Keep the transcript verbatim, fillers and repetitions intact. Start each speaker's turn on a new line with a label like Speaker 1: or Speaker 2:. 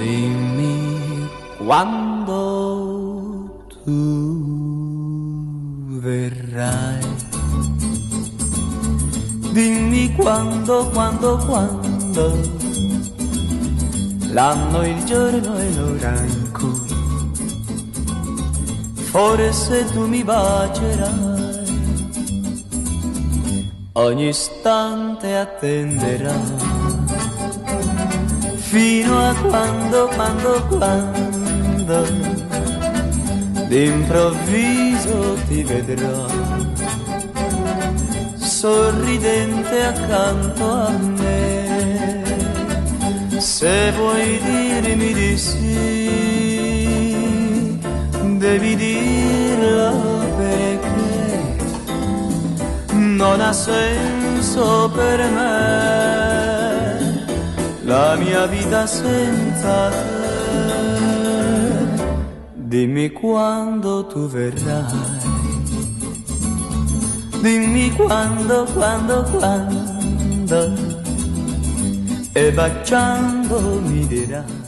Speaker 1: Dimmi quando tu verrai. Dimmi quando, quando, quando, l'anno, il giorno e l'ora in cui forse tu mi bacerai. Ogni istante attenderai fino a quando, quando, quando d'improvviso ti vedrò sorridente accanto a me. Se vuoi dirmi di sì, devi dirlo perché non ha senso per me la mia vita senza te. Dimmi quando tu verrai. Dimmi quando, quando, quando, e baciando mi dirai